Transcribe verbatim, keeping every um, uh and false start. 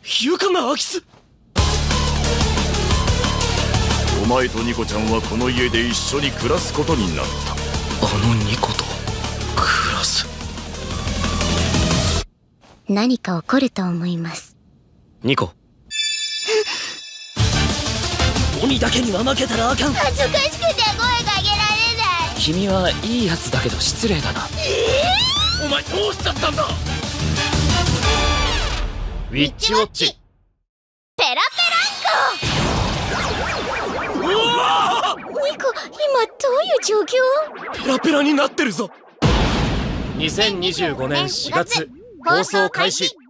ユカマアキス。 お前とニコちゃんはこの家で一緒に暮らすことになった。 あのニコと暮らす。 何か起こると思います。 ニコ。鬼だけには負けたらあかん。 恥ずかしくて声かけられない。 君はいいやつだけど失礼だな。 えー、お前どうしちゃったんだ。ウィッチウォッチ。 ペラペランコ。うわー！ニコ、今どういう状況？ ペラペラになってるぞ。にせんにじゅうごねんしがつ放送開始。